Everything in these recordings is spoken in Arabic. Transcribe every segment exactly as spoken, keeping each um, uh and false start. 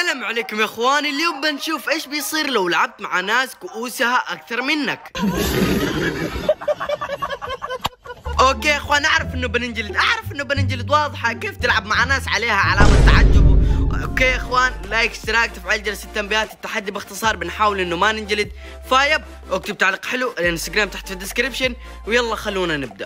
السلام عليكم يا اخواني. اليوم بنشوف ايش بيصير لو لعبت مع ناس كؤوسها اكثر منك. اوكي يا اخوان، اعرف انه بننجلد اعرف انه بننجلد واضحه. كيف تلعب مع ناس عليها علامه تعجب؟ اوكي يا اخوان، لايك، اشتراك، تفعيل جرس التنبيهات. التحدي باختصار بنحاول انه ما ننجلد، فيب اكتب تعليق حلو، الانستغرام تحت في الديسكربشن، ويلا خلونا نبدا.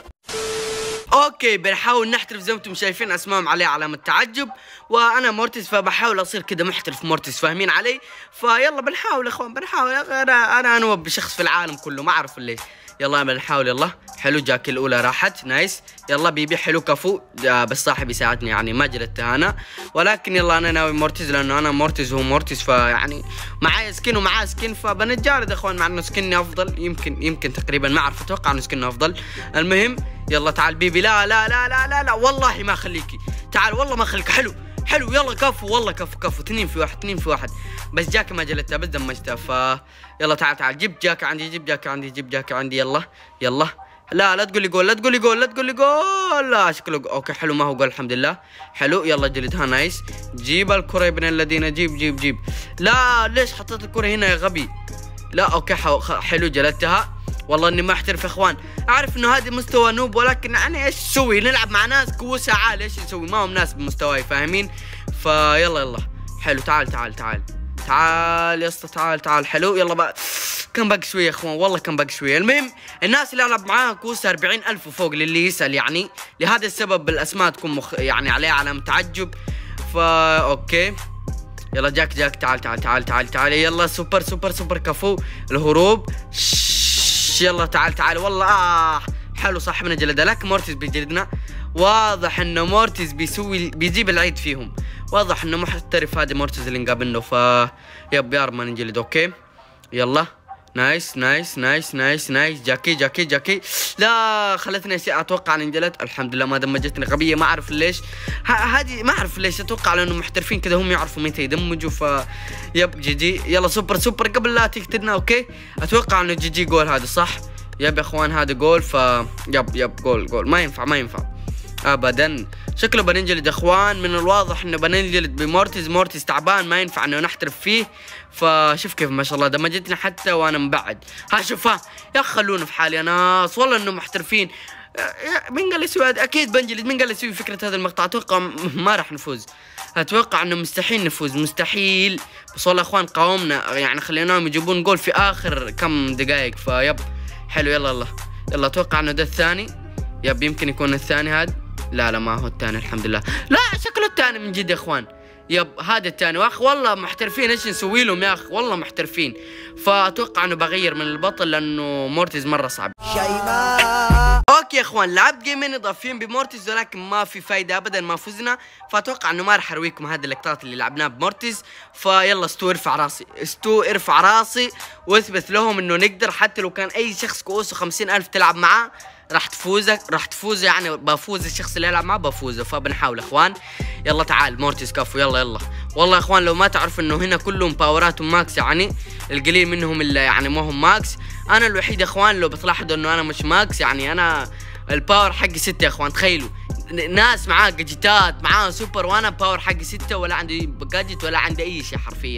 اوكي، بنحاول نحترف زي ما انتم شايفين اسمائهم عليه علامة تعجب، وانا مورتيز فبحاول اصير كده محترف مورتيز، فاهمين علي؟ فيلا بنحاول يا اخوان، بنحاول. انا انا انوب شخص في العالم كله، ما اعرف ليش. يلا بنحاول. يلا حلو، جاكي الاولى راحت، نايس. يلا بيبي حلو كفو، بس صاحبي يساعدني يعني ما جلدته انا، ولكن يلا انا ناوي مورتيز لانه انا مورتيز وهو مورتيز، فيعني معايا سكين ومعاه سكين، فبنتجارد يا اخوان، مع انه سكني افضل، يمكن يمكن تقريبا، ما اعرف، اتوقع انه سكنه افضل. المهم يلا تعال بيبي. لا لا لا لا لا لا والله ما اخليكي، تعال والله ما اخليك. حلو حلو، يلا كفو، والله كفو كفو، اثنين في واحد، اثنين في واحد، بس جاكي ما جلدتها، بس دمجتها. ف يلا تعال تعال، جيب جاكي عندي، جيب جاكي عندي، جيب جاكي عندي. يلا يلا، لا لا تقول لي جول، لا تقول لي جول، لا تقول لي جول، لا شكله جول. اوكي حلو، ما هو جول الحمد لله. حلو يلا جلدها، نايس. جيب الكرة يا ابن الذين، جيب جيب جيب. لا ليش حطيت الكرة هنا يا غبي؟ لا اوكي حلو جلدتها. والله اني ما احترف يا اخوان، اعرف انه هذا مستوى نوب، ولكن يعني ايش نسوي؟ نلعب مع ناس كوسة عالي، ايش نسوي؟ ما هم ناس بمستواي، فاهمين؟ فيلا يلا حلو، تعال تعال تعال تعال يا اسطى، تعال تعال. حلو يلا بقى، كان باقي شويه يا اخوان، والله كان باقي شويه. المهم الناس اللي العب معاها كوسه أربعين ألف وفوق للي يسال، يعني لهذا السبب الاسماء تكون مخ... يعني عليها علامه تعجب. فا اوكي يلا جاك جاك، تعال تعال تعال تعال تعال. يلا سوبر سوبر سوبر كفو، الهروب. شش يلا تعال تعال. والله اه حلو، صاحبنا جلده، لكن مورتيز بيجلدنا. واضح انه مورتيز بيسوي بيجيب العيد فيهم، واضح انه محترف هذا مورتيز اللي نقابلنه. ف يب يا رب ما ننجلد. اوكي يلا نايس نايس نايس نايس نايس. جاكي جاكي جاكي، لا خلتني اتوقع ان انجلد، الحمد لله ما دمجتني غبيه، ما اعرف ليش هذه، ما اعرف ليش، اتوقع لانه محترفين كذا هم يعرفوا متى يدمجوا. ف يب جي جي. يلا سوبر سوبر قبل لا تقتلنا. اوكي اتوقع انه جي جي جول هذا، صح؟ يب يا اخوان هذا جول. ف يب يب جول جول، ما ينفع ما ينفع ابدا. شكله بننجلد يا اخوان، من الواضح انه بننجلد بمورتيز. مورتيز تعبان، ما ينفع انه نحترف فيه. فشوف كيف ما شاء الله دمجتني حتى وانا مبعد. ها شوف، ها يا اخي خلونا في حالي يا ناس، والله انه محترفين. مين قال يسوي هذا؟ اكيد بنجلد. مين قال يسوي فكره هذا المقطع؟ اتوقع ما راح نفوز، اتوقع انه مستحيل نفوز، مستحيل. بس والله يا اخوان قاومنا، يعني خليناهم يجيبون جول في اخر كم دقائق. فيب حلو يلا يلا يلا. اتوقع انه ده الثاني، يب يمكن يكون الثاني هذا. لا لا ما هو الثاني الحمد لله، لا شكله الثاني من جد يا اخوان. يب هذا الثاني. واخ والله محترفين، ايش نسوي لهم يا اخ؟ والله محترفين. فاتوقع انه بغير من البطل لانه مورتيز مره صعب. اوكي يا اخوان، لعبت جيمين اضافيين بمورتيز، ولكن ما في فايده ابدا، ما فزنا. فاتوقع انه ما راح ارويكم هذه اللقطات اللي لعبناها بمورتيز. فيلا ستو ارفع راسي، ستو ارفع راسي، واثبت لهم انه نقدر، حتى لو كان اي شخص كؤوسه خمسين ألف تلعب معاه راح تفوزك، راح تفوز، يعني بفوز الشخص اللي يلعب معاه بفوزه. فبنحاول يا اخوان. يلا تعال مورتيز كفو، يلا يلا. والله يا اخوان لو ما تعرف انه هنا كلهم باوراتهم ماكس، يعني القليل منهم اللي يعني ما هم ماكس. انا الوحيد يا اخوان لو بتلاحظوا انه انا مش ماكس، يعني انا الباور حقي ستة يا اخوان. تخيلوا ناس معاه جاجيتات، معاه سوبر، وانا باور حقي ستة، ولا عندي جاجيت ولا عندي اي شيء حرفيا.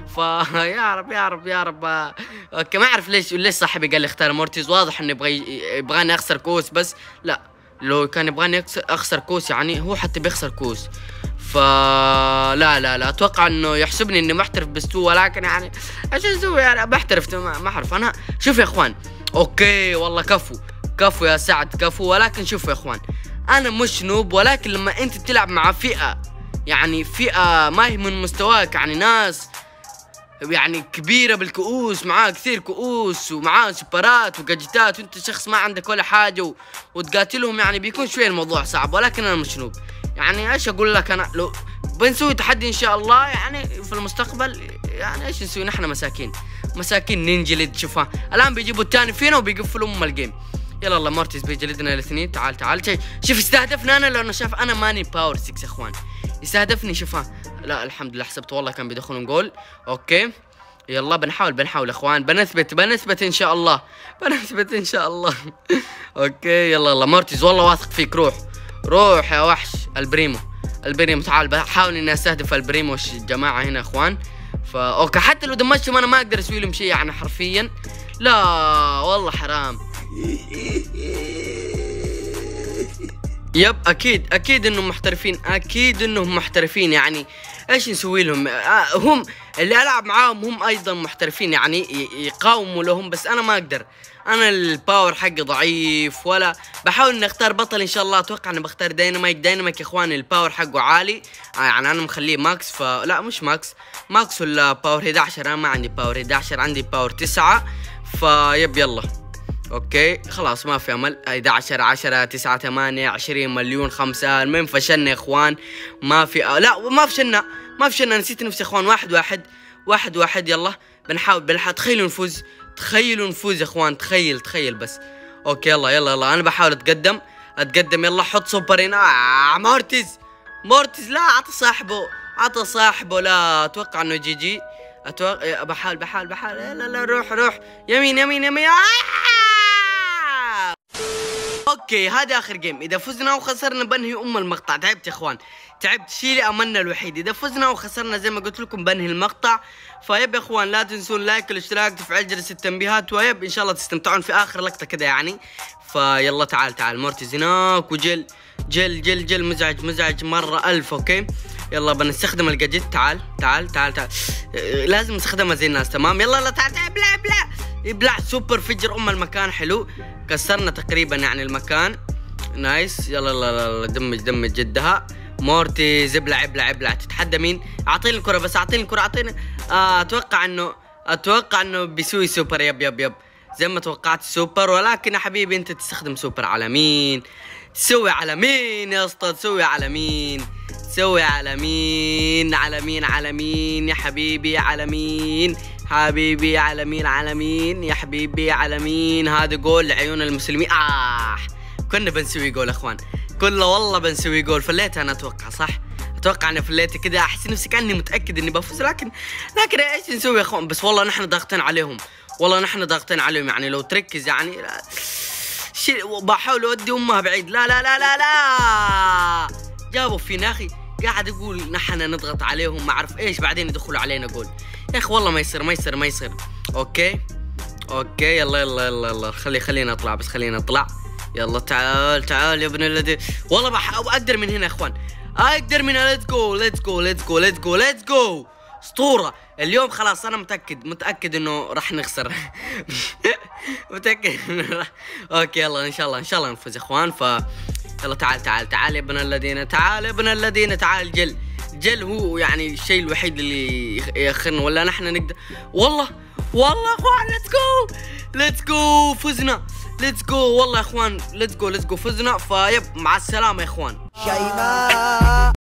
فيا رب يا رب يا رب. اوكي ما اعرف ليش ليش صاحبي قال لي اختار مورتيز، واضح انه يبغى يبغاني اخسر كوس، بس لا، لو كان يبغاني اخسر كوس يعني هو حتى بيخسر كوس. فلا لا لا اتوقع انه يحسبني اني محترف بستو، ولكن يعني ايش اسوي؟ يعني بحترف ما اعرف انا. شوف يا اخوان، اوكي والله كفو كفو يا سعد كفو، ولكن شوفوا يا اخوان انا مش نوب، ولكن لما انت تلعب مع فئة، يعني فئة ما هي من مستواك، يعني ناس يعني كبيرة بالكؤوس، معاه كثير كؤوس ومعاه سوبرات وجاجيتات، وانت شخص ما عندك ولا حاجة و... وتقاتلهم، يعني بيكون شوية الموضوع صعب. ولكن انا مش نوب، يعني ايش اقول لك، انا لو بنسوي تحدي ان شاء الله يعني في المستقبل، يعني ايش نسوي؟ نحن مساكين مساكين ننجلد. شوفها الان بيجيبوا الثاني فينا وبيقفلوا ام الجيم. يلا الله مورتيز بيجلدنا الاثنين. تعال تعال شوف استهدفنا انا، لانه شاف انا ماني باور ستة يا اخوان، يستهدفني. شوفها لا الحمد لله حسبت، والله كان بيدخلون جول. اوكي يلا بنحاول بنحاول يا اخوان، بنثبت بنثبت ان شاء الله، بنثبت ان شاء الله. اوكي يلا الله مورتيز والله واثق فيك، روح روح يا وحش البريمو. البريمو تعال بحاول اني استهدف البريمو الجماعه هنا يا اخوان. فا اوكي حتى لو دمجتهم انا ما اقدر اسوي لهم شيء يعني حرفيا. لا والله حرام. يب اكيد اكيد انهم محترفين، اكيد انهم محترفين يعني ايش نسوي لهم؟ آه هم اللي العب معاهم هم ايضا محترفين يعني يقاوموا لهم، بس انا ما اقدر، انا الباور حقي ضعيف. ولا بحاول اني اختار بطل ان شاء الله. اتوقع اني بختار دايناميك. دايناميك يا اخواني الباور حقه عالي آه يعني انا مخليه ماكس. فلا مش ماكس، ماكس ولا باور احد عشر. انا ما عندي باور احد عشر، عندي باور تسعة. فيب يلا اوكي خلاص ما في امل. احد عشر عشرة تسعة ثمانية عشرين مليون خمسة. المهم فشلنا يا اخوان. ما في آه لا ما فشلنا ما فشلنا نسيت نفسي يا اخوان. واحد واحد واحد واحد يلا بنحاول بنحاول. تخيلوا نفوز، تخيلوا نفوز يا اخوان. تخيل تخيل بس. اوكي يلا يلا يلا انا بحاول اتقدم اتقدم. يلا حط سوبر هنا. آه مورتيز مورتيز لا عطى صاحبه عطى صاحبه. لا اتوقع انه جي جي. اتوقع بحاول بحاول بحاول. لا لا روح روح يمين يمين يمين. آه! اوكي هذا اخر جيم. اذا فزنا وخسرنا بنهي ام المقطع. تعبت يا اخوان تعبت. شيلي املنا الوحيد. اذا فزنا وخسرنا زي ما قلت لكم بنهي المقطع. فيب يا اخوان لا تنسون لايك والاشتراك تفعيل جرس التنبيهات. ويب ان شاء الله تستمتعون في اخر لقطه كذا يعني. فيلا تعال تعال مورتيز هناك. وجل جل جل جل مزعج مزعج مره الف. اوكي يلا بنستخدم الجاجيت. تعال تعال تعال تعال لازم نستخدمها زي الناس. تمام يلا يلا تعال تعال. ابلع ابلع ابلع. سوبر فجر ام المكان. حلو كسرنا تقريبا يعني المكان. نايس يلا يلا يلا دمج دمج جدها. مورتيز ابلع ابلع ابلع. تتحدى مين؟ اعطيني الكرة بس اعطيني الكرة اعطيني. آه اتوقع انه اتوقع انه بيسوي سوبر. يب يب يب زي ما توقعت سوبر. ولكن يا حبيبي انت تستخدم سوبر على مين؟ تسوي على مين يا اسطى؟ تسوي على مين؟ تسوي على مين؟ على مين على مين يا حبيبي؟ على مين حبيبي؟ على مين على مين يا حبيبي؟ على مين؟ هذا جول لعيون المسلمين. آه كنا بنسوي جول اخوان. كله والله بنسوي جول. فليتها انا اتوقع صح. اتوقع اني فليتها كذا. احس نفسي كاني متاكد اني بفوز. لكن لكن ايش نسوي يا اخوان؟ بس والله نحن ضاغطين عليهم. والله نحن ضاغطين عليهم يعني لو تركز يعني. شيء بحاول اودي امها بعيد. لا لا لا لا لا جابوا فينا اخي. قاعد اقول نحن نضغط عليهم ما اعرف ايش بعدين يدخلوا علينا جول. يا اخي والله ما يصير ما يصير ما يصير. اوكي اوكي يلا يلا يلا يلا خلي خلينا اطلع بس خلينا اطلع. يلا تعال تعال يا ابن الذي. والله بحاول اقدر من هنا يا اخوان. اقدر من هنا. ليتس جو ليتس جو ليتس جو ليتس جو ليتس جو. اسطوره اليوم خلاص. انا متاكد متاكد انه راح نخسر. متاكد انه راح. اوكي يلا ان شاء الله ان شاء الله نفوز يا اخوان. ف يلا تعال تعال تعال يا ابن الذين. تعال يا ابن الذين تعال. جل جل هو يعني الشيء الوحيد اللي ياخرنا. ولا نحن نقدر. والله والله يا اخوان ليتس جو ليتس جو فزنا. ليتس جو والله يا اخوان. ليتس جو ليتس جو فزنا. فيب مع السلامه يا اخوان.